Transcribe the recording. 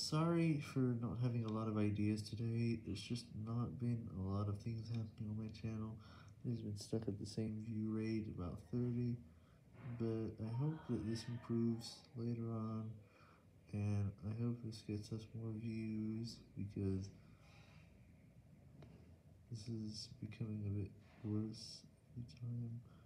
Sorry for not having a lot of ideas today. There's just not been a lot of things happening on my channel. It's been stuck at the same view rate, about 30, but I hope that this improves later on, and I hope this gets us more views, because this is becoming a bit worse every time.